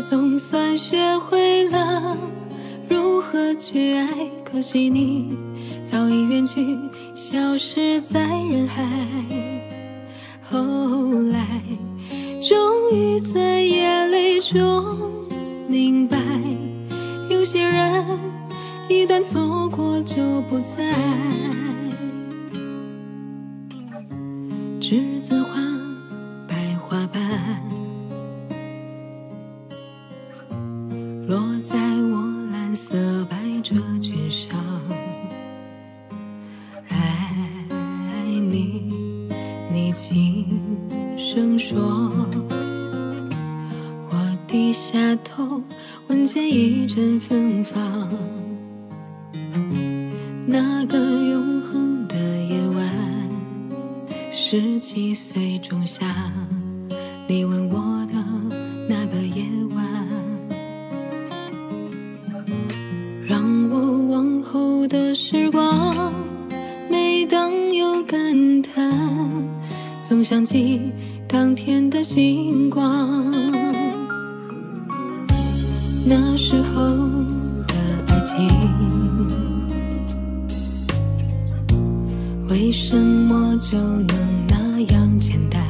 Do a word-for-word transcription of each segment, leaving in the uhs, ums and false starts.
总算学会了如何去爱，可惜你早已远去，消失在人海。后来终于在眼泪中明白，有些人一旦错过就不再。栀子花白花瓣落在我蓝色百褶裙上，爱你，你轻声说。我低下头，闻见一阵芬芳。那个永恒的夜晚，十七岁仲夏，你吻我的那个夜晚，让我往后的时光，每当有感叹，总想起当天的星光。那时候的爱情，为什么就能那样简单？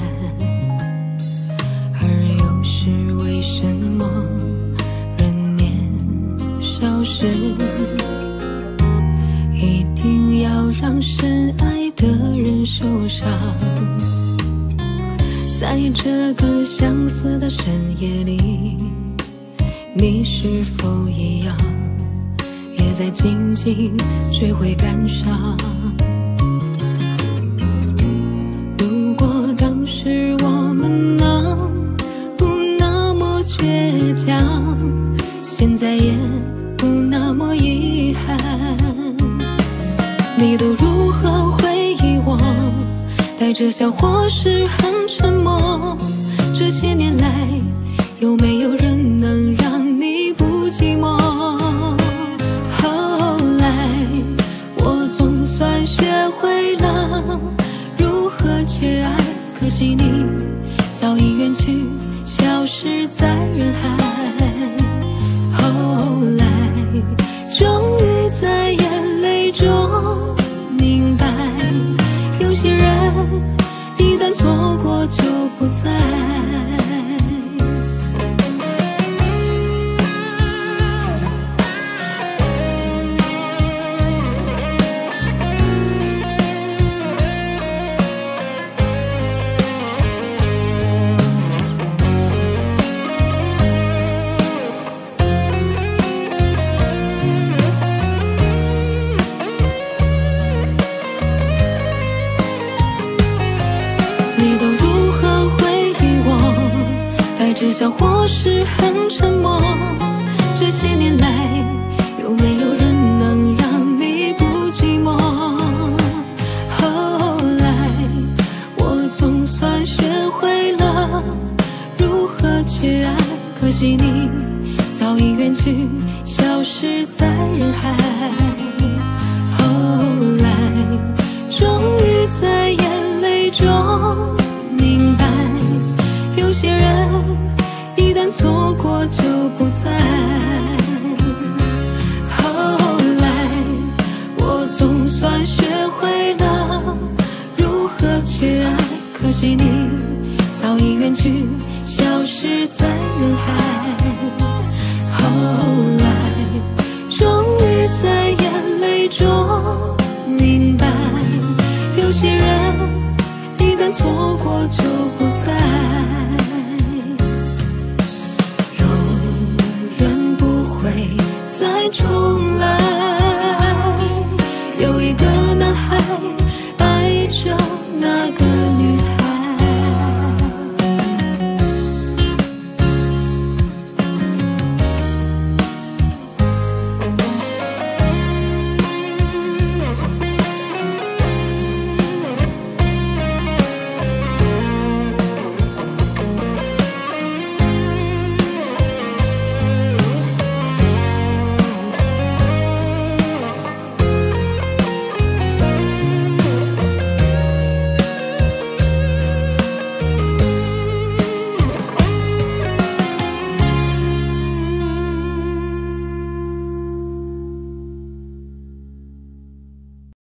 而又是为什么人年少时，一定要让深爱的人受伤？在这个相似的深夜里，你是否一样，也在紧紧追悔感伤？如果当时我们能不那么倔强，现在也不那么遗憾。你都如何会遗忘？带着笑或是很沉默。这些年来，有没有人能让你不寂寞？后来我总算学会了如何去爱，可惜你早已远去，消失在人海。后来终于在眼泪中明白，有些人一旦错过就不再。至少或是很沉默。这些年来，有没有人能让你不寂寞？后来我总算学会了如何去爱，可惜你早已远去，消失在人海。后来终于在眼泪中明白，有些人一旦错过就不再。后来我总算学会了如何去爱，可惜你早已远去，消失在人海。后来终于在眼泪中明白，有些人一旦错过就不再。永远不会再重